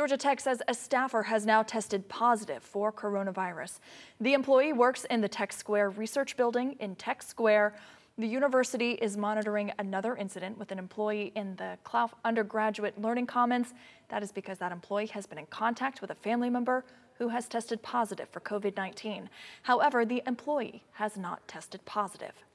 Georgia Tech says a staffer has now tested positive for coronavirus. The employee works in the Tech Square Research Building in Tech Square. The university is monitoring another incident with an employee in the Clough Undergraduate Learning Commons. That is because that employee has been in contact with a family member who has tested positive for COVID-19. However, the employee has not tested positive.